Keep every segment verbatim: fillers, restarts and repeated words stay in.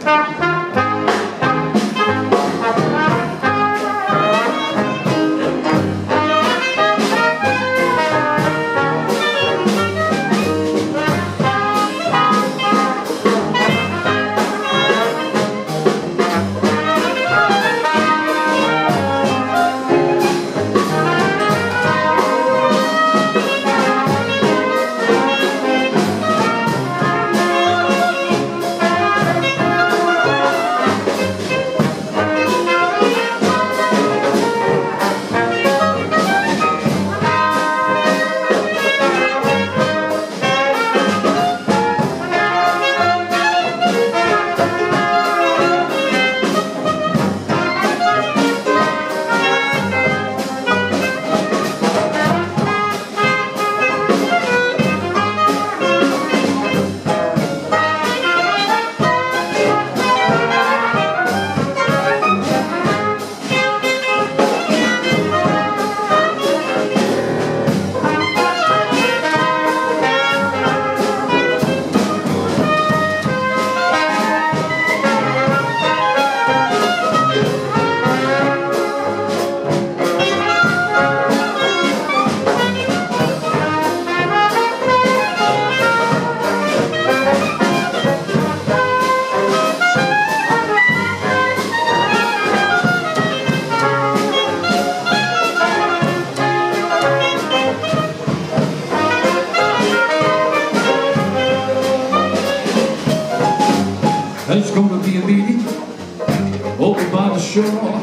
There's gonna be a meeting over by the shore,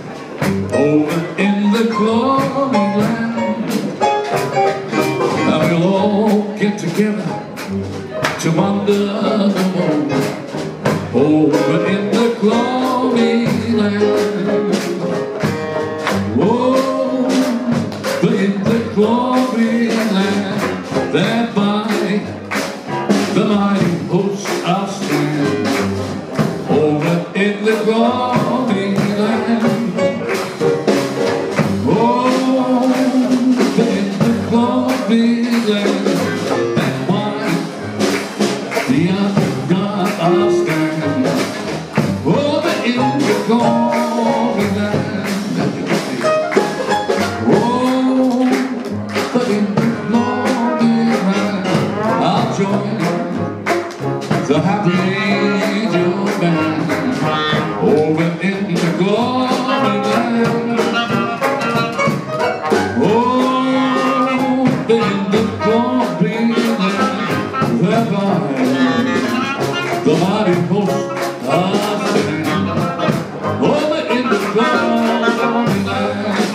over in the cloudy land, and we'll all get together to wonder the moon over in the cloudy land. Oh, in the cloudy land, there by the mighty host I'll stand. Over in the glory land. Oh, in the glory land. And why the other God I'll stand. Over in the glory land. Oh, but in the glory land I'll join the happy angel band. Over in the glory land. Oh, in the glory land, whereby the mighty host are stand. Over in the glory land.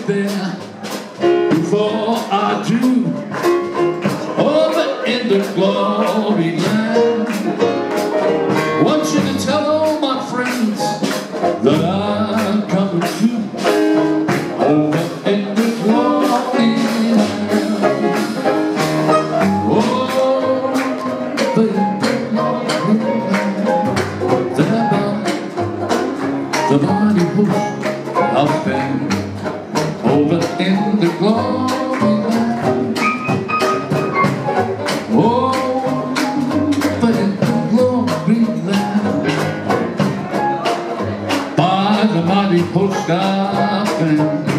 get there before I do. Over in the glory land, want you to tell all my friends that I'm coming too. Over in the glory land. Oh, the mighty host of fame, over in the glory land. Oh, but in the glory land, by the mighty host of fame.